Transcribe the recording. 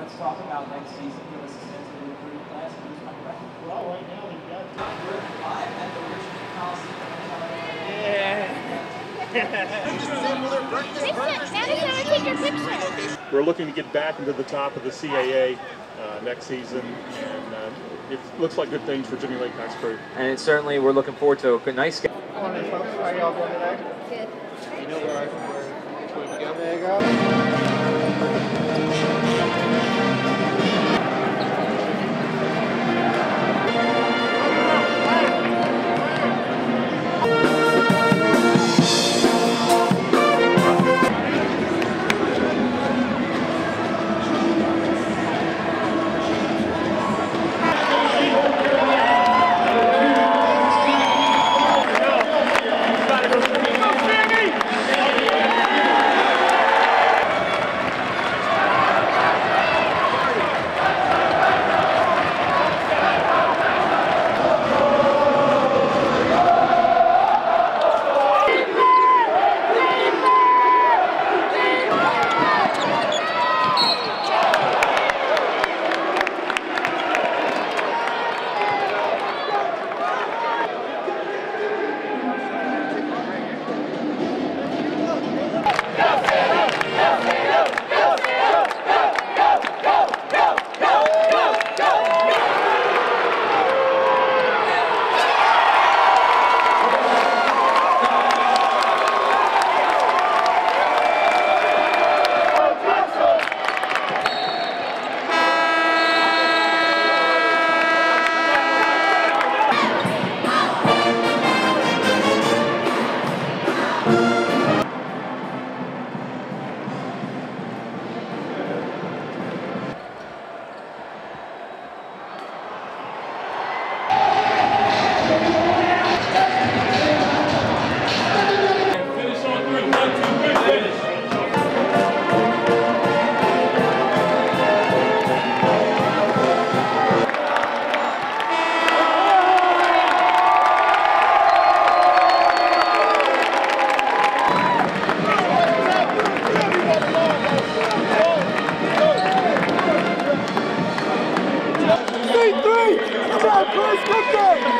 let's talk about next season. Give us a sense of the recruiting class and who's coming back. Well, right now we've got Live at the Richmond Coliseum. We're looking to get back into the top of the CAA next season, and it looks like good things for Jimmy Lake High School. And certainly we're looking forward to a nice game. Morning, folks. How are y'all doing today? Good. You know where to go? There you go. Three! Come on, Chris! Good game!